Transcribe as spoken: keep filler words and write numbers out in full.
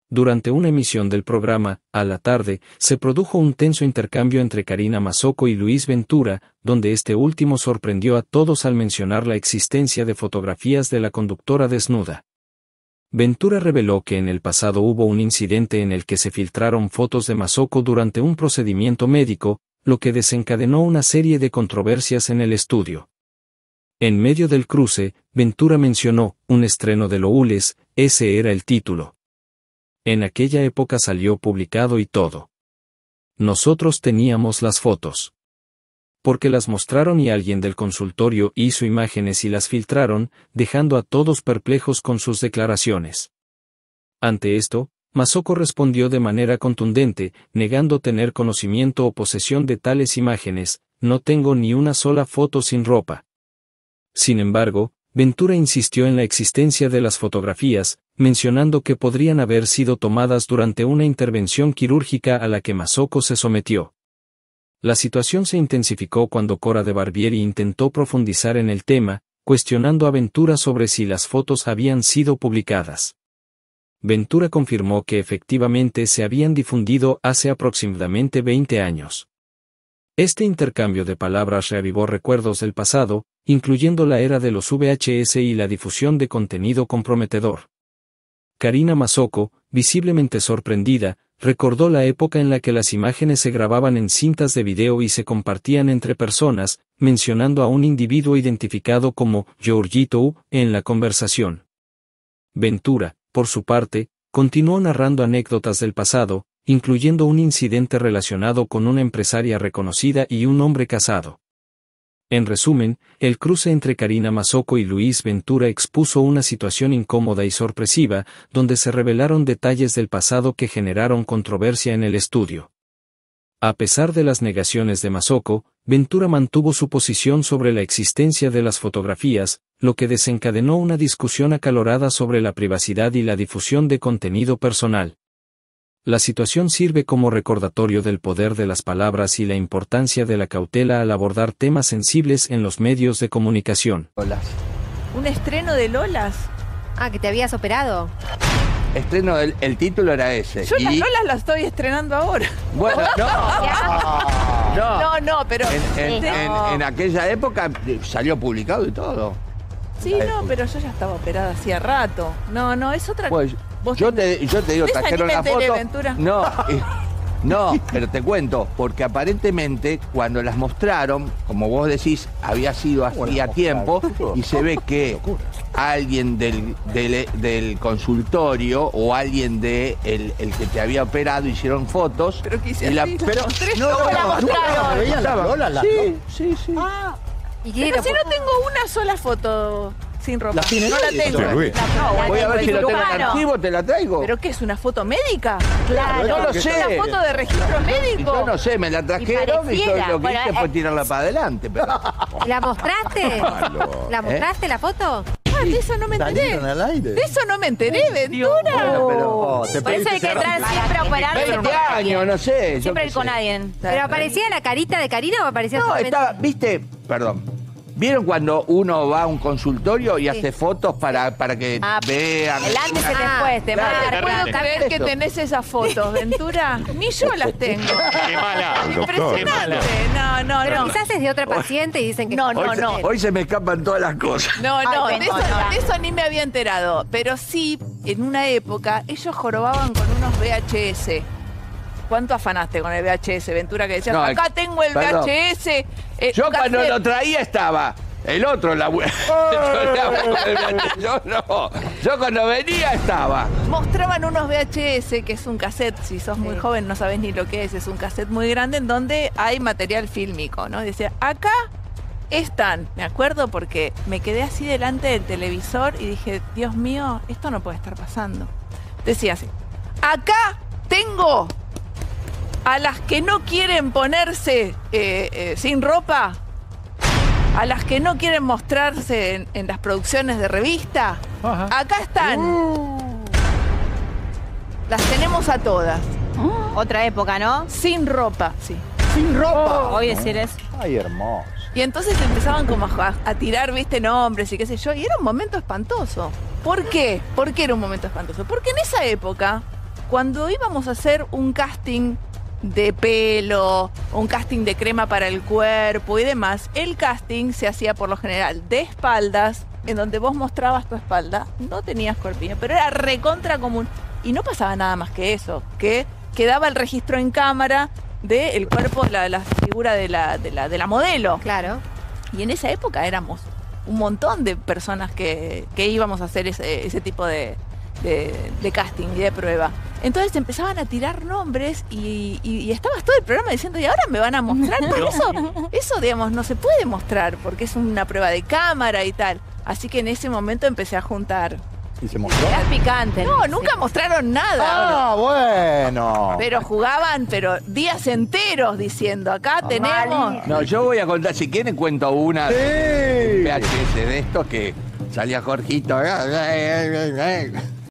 Durante una emisión del programa, a la tarde, se produjo un tenso intercambio entre Karina Mazzocco y Luis Ventura, donde este último sorprendió a todos al mencionar la existencia de fotografías de la conductora desnuda. Ventura reveló que en el pasado hubo un incidente en el que se filtraron fotos de Mazzocco durante un procedimiento médico, lo que desencadenó una serie de controversias en el estudio. En medio del cruce, Ventura mencionó, un estreno de Lourdes, ese era el título. En aquella época salió publicado y todo. Nosotros teníamos las fotos. Porque las mostraron y alguien del consultorio hizo imágenes y las filtraron, dejando a todos perplejos con sus declaraciones. Ante esto, Mazzocco respondió de manera contundente, negando tener conocimiento o posesión de tales imágenes, no tengo ni una sola foto sin ropa. Sin embargo, Ventura insistió en la existencia de las fotografías, mencionando que podrían haber sido tomadas durante una intervención quirúrgica a la que Mazzocco se sometió. La situación se intensificó cuando Cora de Barbieri intentó profundizar en el tema, cuestionando a Ventura sobre si las fotos habían sido publicadas. Ventura confirmó que efectivamente se habían difundido hace aproximadamente veinte años. Este intercambio de palabras reavivó recuerdos del pasado, incluyendo la era de los V H S y la difusión de contenido comprometedor. Karina Mazzocco, visiblemente sorprendida, recordó la época en la que las imágenes se grababan en cintas de video y se compartían entre personas, mencionando a un individuo identificado como Giorgito en la conversación. Ventura, por su parte, continuó narrando anécdotas del pasado, incluyendo un incidente relacionado con una empresaria reconocida y un hombre casado. En resumen, el cruce entre Karina Mazzocco y Luis Ventura expuso una situación incómoda y sorpresiva, donde se revelaron detalles del pasado que generaron controversia en el estudio. A pesar de las negaciones de Mazzocco, Ventura mantuvo su posición sobre la existencia de las fotografías, lo que desencadenó una discusión acalorada sobre la privacidad y la difusión de contenido personal. La situación sirve como recordatorio del poder de las palabras y la importancia de la cautela al abordar temas sensibles en los medios de comunicación. Lolas. ¿Un estreno de Lolas? Ah, ¿que te habías operado? Estreno, del, el título era ese. Yo y... las Lolas las estoy estrenando ahora. Bueno, no. no. No, no, pero... En, en, no. en, en aquella época salió publicado y todo. Sí, no, pero yo ya estaba operada hacía rato. No, no, es otra cosa. Pues, yo, te, yo te digo, ¿De esa trajeron ni me la enteré, foto. Ventura? No, eh, no, pero te cuento, porque aparentemente cuando las mostraron, como vos decís, había sido hacía tiempo y se ve que alguien del, del, del consultorio o alguien de el, el que te había operado hicieron fotos. Pero que y la, pero no, no, la mostraron. ¿Veían la Lola? La sí, sí, sí. Ah, ¿Y pero si no tengo una sola foto sin ropa. ¿La tiene? No la tengo. Sí, Luis. No, bueno, Voy a ver si lo tengo en claro. archivo, te la traigo. ¿Pero qué es, una foto médica? Claro. No lo ¿Es sé. una foto de registro médico? Yo no sé, me la trajeron y, Y yo pareciera. lo que Bueno, hice eh, fue tirarla para adelante. Pero... ¿La mostraste? ¿La mostraste la foto? Ah, de eso no me enteré. ¿Salieron al aire? De eso no me enteré, Ventura. Bueno, pero... Oh, te Por eso hay que entrar siempre a operarse veinte años, no sé. yo Siempre qué ir con sé. alguien. ¿Pero aparecía la carita de Karina o aparecía No, solamente? estaba, viste, perdón. ¿Vieron cuando uno va a un consultorio y Sí. hace fotos para, para que Ah, vean? El antes y el Ah, después, te claro. manda No puedo después. creer que Eso. tenés esas fotos, Ventura. Ni yo las tengo. ¡Qué mala! Impresionante. No, no, Pero no. quizás es de otra paciente y dicen que... No, no, Hoy, se- no. hoy se me escapan todas las cosas. No, no, Ay, de eso, Ventura. de eso ni me había enterado. Pero sí, en una época, ellos jorobaban con unos V H S. ¿Cuánto afanaste con el V H S, Ventura? Que decías, No, acá tengo el perdón. V H S. eh, Yo cuando cassette. lo traía estaba el otro en la web. Yo no. Yo cuando venía estaba. Mostraban unos V H S, que es un cassette, si sos muy Sí. joven no sabés ni lo que es, es un cassette muy grande en donde hay material fílmico, ¿no? Decía, acá están, me acuerdo porque me quedé así delante del televisor y dije, Dios mío, esto no puede estar pasando. Decía así, acá tengo a las que no quieren ponerse eh, eh, sin ropa, a las que no quieren mostrarse en, en las producciones de revista, acá están. Las tenemos a todas, Otra época, ¿no? sin ropa, sí. Sin ropa. Hoy decir eso. Ay, hermoso. Y entonces empezaban como a, a tirar, viste, nombres y qué sé yo, y era un momento espantoso. ¿Por qué? ¿Por qué era un momento espantoso? Porque en esa época cuando íbamos a hacer un casting de pelo, un casting de crema para el cuerpo y demás, el casting se hacía por lo general de espaldas, en donde vos mostrabas tu espalda, no tenías corpiño, pero era recontra común. Y no pasaba nada más que eso, que quedaba el registro en cámara del cuerpo, la, la figura de la, de, la, de la modelo. Claro. Y en esa época éramos un montón de personas que, que íbamos a hacer ese, ese tipo de, de, de casting y de prueba. Entonces empezaban a tirar nombres y, y, y estabas todo el programa diciendo, y ahora me van a mostrar, pero eso, eso, digamos, no se puede mostrar porque es una prueba de cámara y tal. Así que en ese momento empecé a juntar. ¿Y se mostró? Era picante. No, nunca mostraron nada. Ah, bueno. Pero jugaban, pero días enteros diciendo, acá tenemos... No, yo voy a contar, si quieren cuento una Sí. de P H S de esto que salía Jorgito.